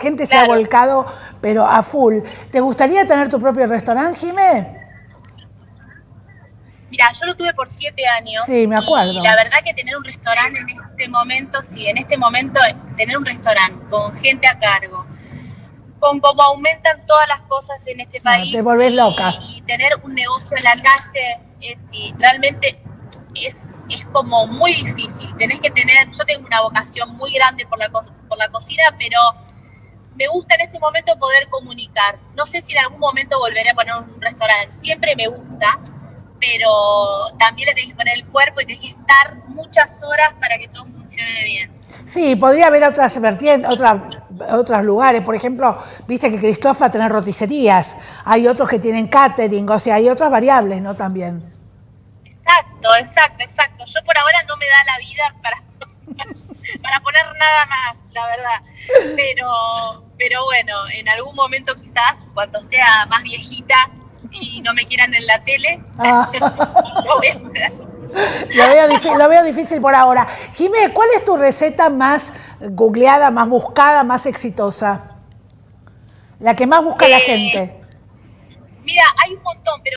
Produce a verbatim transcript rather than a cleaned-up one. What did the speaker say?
gente Claro. se ha volcado, pero a full. ¿Te gustaría tener tu propio restaurante, Jimé? Mira, yo lo tuve por siete años. Sí, me acuerdo. Y la verdad que tener un restaurante en este momento, sí, en este momento tener un restaurante con gente a cargo, con cómo aumentan todas las cosas en este No, país. te volvés y, loca. Y tener un negocio en la calle, es, sí, realmente es, es como muy difícil. Tenés que tener, yo tengo una vocación muy grande por la, por la cocina, pero me gusta en este momento poder comunicar. No sé si en algún momento volveré a poner un restaurante. Siempre me gusta, pero también le tenés que poner el cuerpo y tenés que estar muchas horas para que todo funcione bien. Sí, podría haber otras vertientes, otras, otros lugares. Por ejemplo, viste que Cristófa tiene roticerías. Hay otros que tienen catering, o sea, hay otras variables, ¿no? También. Exacto, exacto, exacto. Yo por ahora no me da la vida para, para poner nada más, la verdad. Pero, pero bueno, en algún momento quizás, cuando sea más viejita y no me quieran en la tele, Ah. lo voy a hacer. Lo veo, difícil, lo veo difícil por ahora. Jimé, ¿cuál es tu receta más googleada, más buscada, más exitosa? La que más busca Eh, la gente. Mira, hay un montón, pero